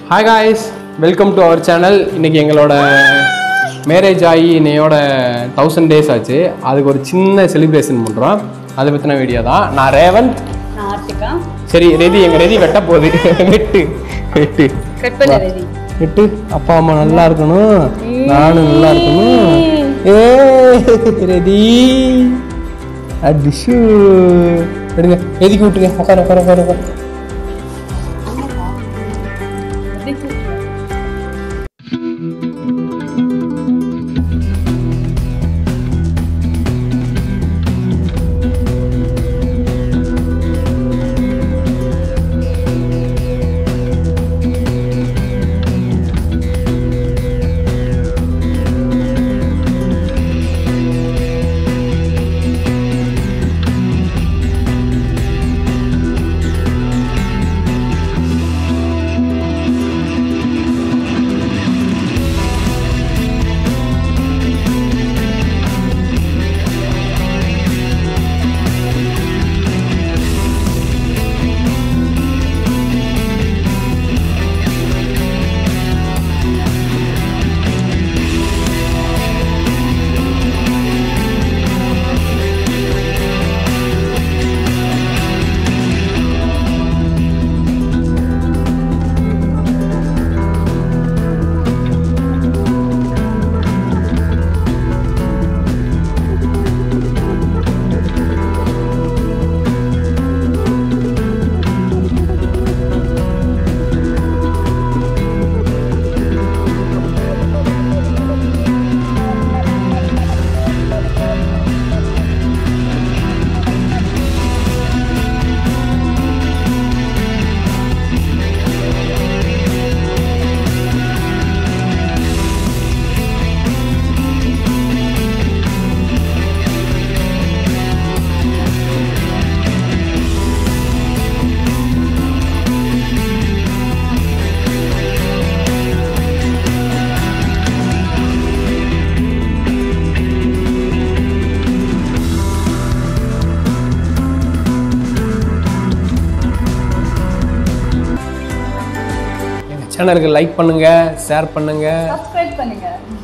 Hi guys, welcome to our channel. இன்றைக்கி எங்களோட marriage ஆகி இன்னையோட 1000 days ஆச்சு. அதுக்கு ஒரு சின்ன செலிப்ரேஷன் பண்ணுறோம். அதை பற்றின வீடியோ தான். நான் ரேவந்த். நான் ஆர்த்திகா. சரி, ரெடி. எங்கள் ரெடி வெட்ட போகுது. வெட்டு வெட்டு கட் பண்ண ரெடி. வெட்டு. அப்பா அம்மா நல்லா இருக்கணும், நானும் நல்லா இருக்கணும். ஏ ரெடி. அடிஷு எடுங்க, எதுக்கு விட்டுங்க. உட்கார உட்கார உட்கார உட்கார. சேனலுக்கு லைக் பண்ணுங்க, ஷேர் பண்ணுங்க, சப்ஸ்கிரைப் பண்ணுங்க.